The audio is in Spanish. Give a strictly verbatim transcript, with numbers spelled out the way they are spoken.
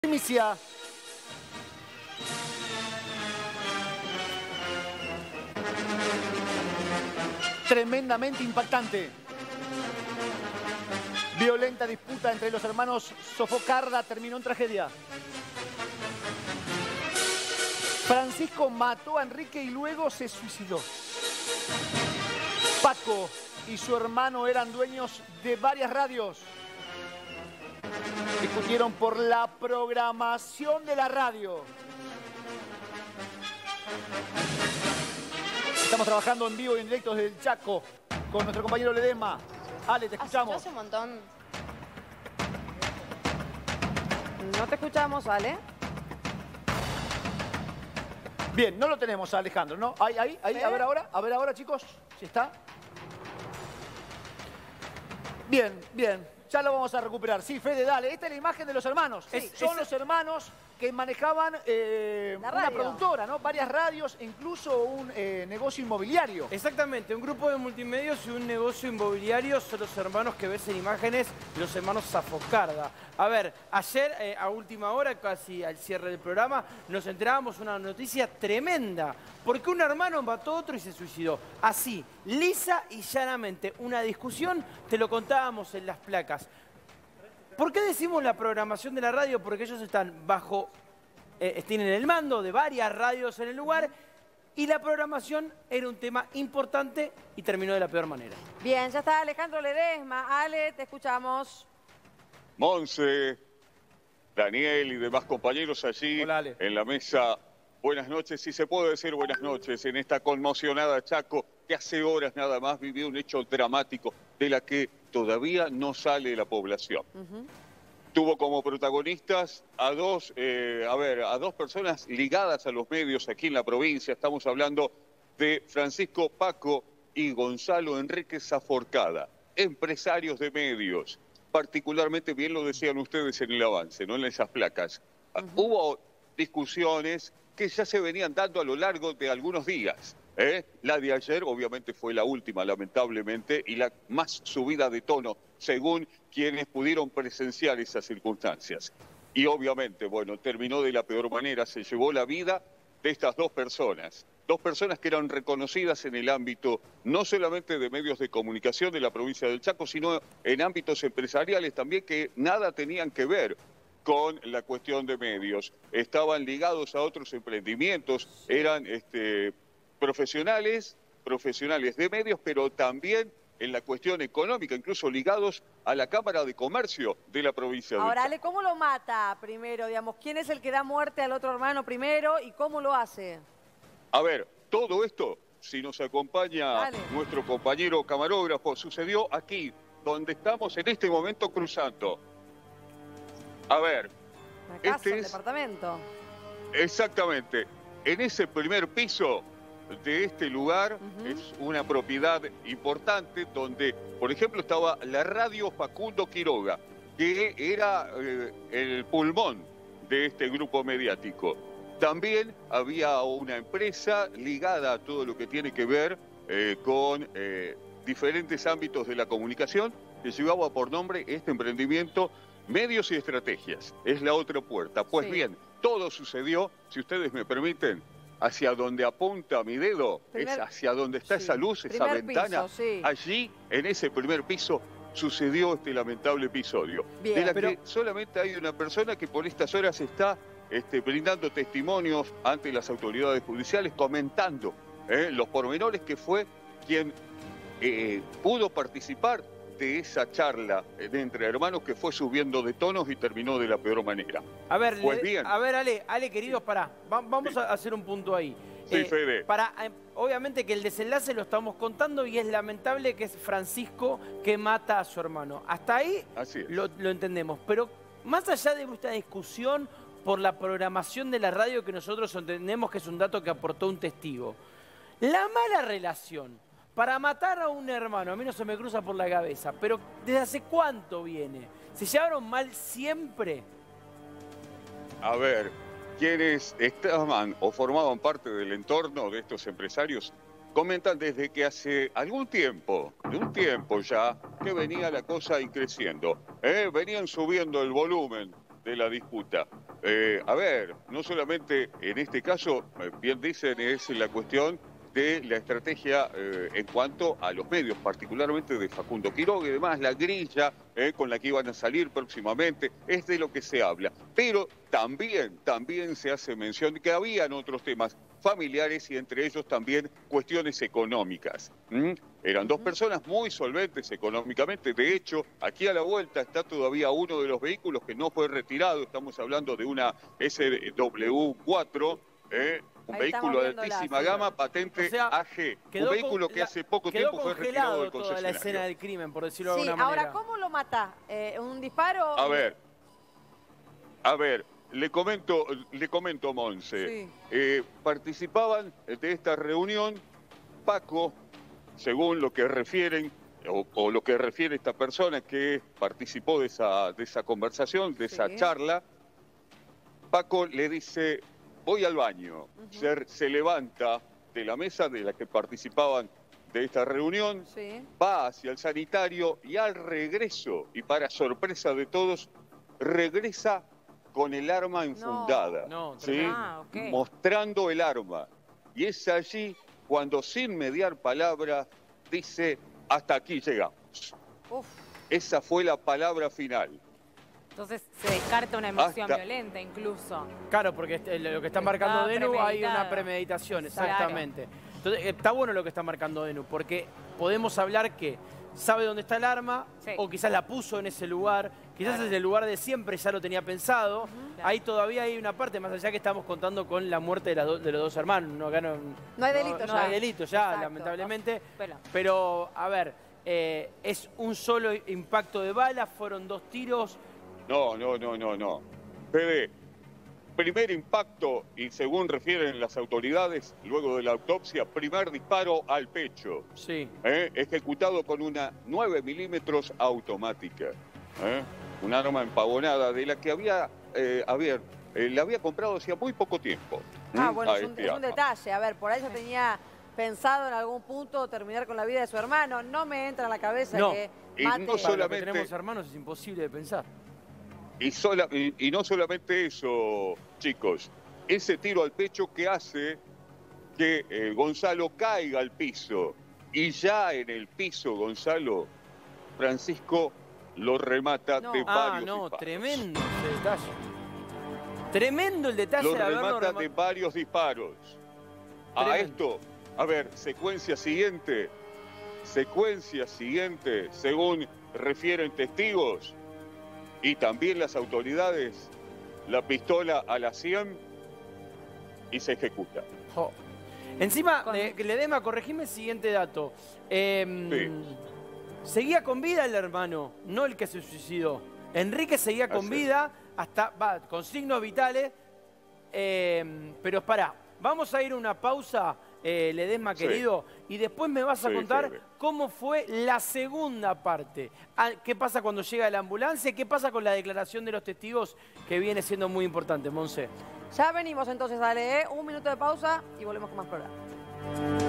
Primicia. Tremendamente impactante. Violenta disputa entre los hermanos Sofocarda terminó en tragedia. Francisco mató a Enrique y luego se suicidó. Paco y su hermano eran dueños de varias radios. Discutieron por la programación de la radio. Estamos trabajando en vivo y en directo desde el Chaco con nuestro compañero Ledesma. Ale, te escuchamos. Hace un montón. No te escuchamos, Ale. Bien, no lo tenemos a Alejandro, ¿no? Ahí, ahí, ahí, a ver ahora, a ver ahora, chicos, si está. Bien, bien, ya lo vamos a recuperar. Sí, Fede, dale, esta es la imagen de los hermanos. Sí, Son es... los hermanos que manejaban eh, una productora, ¿no? Varias radios, incluso un eh, negocio inmobiliario. Exactamente, un grupo de multimedios y un negocio inmobiliario son los hermanos que ves en imágenes, los hermanos Sofocarda. A ver, ayer eh, a última hora, casi al cierre del programa, nos enterábamos una noticia tremenda. Porque un hermano mató a otro y se suicidó. Así, lisa y llanamente, una discusión, te lo contábamos en las placas. ¿Por qué decimos la programación de la radio? Porque ellos están bajo, eh, tienen el mando de varias radios en el lugar y la programación era un tema importante y terminó de la peor manera. Bien, ya está Alejandro Ledesma. Ale, te escuchamos. Monse, Daniel y demás compañeros allí. Hola, Ale. En la mesa. Buenas noches, si se puede decir buenas noches, en esta conmocionada Chaco que hace horas nada más vivió un hecho dramático de la que todavía no sale la población. Uh-huh. Tuvo como protagonistas a dos, eh, a ver, a dos personas ligadas a los medios aquí en la provincia. Estamos hablando de Francisco Paco y Gonzalo Enrique Sofocarda, empresarios de medios. Particularmente, bien lo decían ustedes en el avance, ¿no? En esas placas. Uh-huh. Hubo discusiones que ya se venían dando a lo largo de algunos días. ¿eh? La de ayer obviamente fue la última, lamentablemente, y la más subida de tono, según quienes pudieron presenciar esas circunstancias. Y obviamente, bueno, terminó de la peor manera, se llevó la vida de estas dos personas. Dos personas que eran reconocidas en el ámbito no solamente de medios de comunicación de la provincia del Chaco, sino en ámbitos empresariales también que nada tenían que ver con la cuestión de medios. Estaban ligados a otros emprendimientos, eran este, profesionales, profesionales de medios, pero también en la cuestión económica, incluso ligados a la Cámara de Comercio de la provincia de Ahora, Ale, ¿cómo lo mata primero? Digamos, ¿quién es el que da muerte al otro hermano primero y cómo lo hace? A ver, todo esto, si nos acompaña Dale. nuestro compañero camarógrafo, sucedió aquí, donde estamos en este momento cruzando. A ver, la casa, este el es, departamento. Exactamente. En ese primer piso de este lugar uh-huh. es una propiedad importante donde, por ejemplo, estaba la radio Facundo Quiroga, que era eh, el pulmón de este grupo mediático. También había una empresa ligada a todo lo que tiene que ver eh, con eh, diferentes ámbitos de la comunicación que llevaba por nombre este emprendimiento Medios y Estrategias. Es la otra puerta. Pues sí. Bien, todo sucedió, si ustedes me permiten, hacia donde apunta mi dedo, primer, es hacia donde está sí. esa luz, esa primer ventana. Piso, sí. Allí, en ese primer piso, sucedió este lamentable episodio. Bien, de la pero... que solamente hay una persona que por estas horas está este, brindando testimonios ante las autoridades judiciales, comentando eh, los pormenores, que fue quien eh, pudo participar de esa charla de entre hermanos que fue subiendo de tonos y terminó de la peor manera. A ver, pues le, bien. a ver, Ale, Ale queridos, pará, Va, vamos sí. a hacer un punto ahí. Sí, eh, Fede. Para, eh, obviamente que el desenlace lo estamos contando y es lamentable que es Francisco que mata a su hermano. Hasta ahí lo, lo entendemos, pero más allá de esta discusión por la programación de la radio, que nosotros entendemos que es un dato que aportó un testigo, la mala relación para matar a un hermano, a mí no se me cruza por la cabeza, pero ¿desde hace cuánto viene? ¿Se llevaron mal siempre? A ver, quienes estaban o formaban parte del entorno de estos empresarios comentan desde que hace algún tiempo, de un tiempo ya, que venía la cosa increciendo. ¿eh? Venían subiendo el volumen de la disputa. eh, a ver, no solamente en este caso, eh, bien dicen, es la cuestión de la estrategia eh, en cuanto a los medios, particularmente de Facundo Quiroga y demás, la grilla eh, con la que iban a salir próximamente, es de lo que se habla. Pero también, también se hace mención de que habían otros temas familiares y entre ellos también cuestiones económicas. ¿Mm? Eran dos personas muy solventes económicamente. De hecho, aquí a la vuelta está todavía uno de los vehículos que no fue retirado. Estamos hablando de una S W cuatro, eh, un Ahí vehículo de altísima gama, patente O sea, A G. quedó Un vehículo con- que la- hace poco quedó tiempo fue retirado del congelado toda la concesionario. escena del crimen, por decirlo de Sí, alguna manera. ahora, ¿cómo lo mata? Eh, ¿Un disparo? A ver, a ver, le comento, le comento, Monse. Sí. Eh, participaban de esta reunión Paco, según lo que refieren, o, o lo que refiere esta persona que participó de esa, de esa conversación, de esa Sí. charla. Paco le dice, voy al baño. se, se levanta de la mesa de la que participaban de esta reunión, Sí. va hacia el sanitario y al regreso, y para sorpresa de todos, regresa con el arma enfundada, No, ¿sí? tremendo. Ah, ok. Mostrando el arma. Y es allí cuando, sin mediar palabra, dice, hasta aquí llegamos. Uf. Esa fue la palabra final. Entonces se descarta una emoción Hasta- violenta incluso. Claro, porque este- lo que está marcando Estaba Denu hay una premeditado. premeditación, Claro. exactamente. Entonces, está bueno lo que está marcando Denu, porque podemos hablar que sabe dónde está el arma, Sí. o quizás la puso en ese lugar, quizás Claro. es el lugar de siempre, ya lo tenía pensado. Claro. Ahí todavía hay una parte, más allá que estamos contando con la muerte de, las do- de los dos hermanos. No, acá no, No hay delito no ya. hay delito ya, Exacto. lamentablemente. Pero- Pero, a ver, eh, es un solo impacto de bala, fueron dos tiros. No, no, no, no, no. Fede, primer impacto, y según refieren las autoridades, luego de la autopsia, primer disparo al pecho, Sí. ¿eh? ejecutado con una nueve milímetros automática. ¿eh? Un arma empavonada de la que había, eh, había eh, la había comprado hacía muy poco tiempo. Ah, ¿Mm? bueno, A es un, este es un arma. detalle. A ver, por ahí ya tenía pensado en algún punto terminar con la vida de su hermano. No me entra en la cabeza No. que Y mate. no Para los que solamente- tenemos hermanos es imposible de pensar. Y, sola- y, y no solamente eso, chicos, ese tiro al pecho que hace que eh, Gonzalo caiga al piso. Y ya en el piso, Gonzalo, Francisco lo remata No. de Ah, varios no, disparos. tremendo ese detalle. Tremendo el detalle Lo de haberlo remata rematado. de varios disparos. A Tremendo. esto, a ver, secuencia siguiente, secuencia siguiente, según refieren testigos y también las autoridades, la pistola a la cien y se ejecuta. Jo. Encima, Con- eh, Ledesma, corregime el siguiente dato. Em, Seguía con vida el hermano, no el que se suicidó. Enrique seguía con Así es. vida, hasta va, con signos vitales. em, pero pará, vamos a ir a una pausa, eh, Ledesma Sí. querido, y después me vas a Sí, contar Fede. cómo fue la segunda parte. Ah, ¿Qué pasa cuando llega la ambulancia? ¿Qué pasa con la declaración de los testigos que viene siendo muy importante, Monse? Ya venimos entonces, dale, ¿eh? Un minuto de pausa y volvemos con más programa.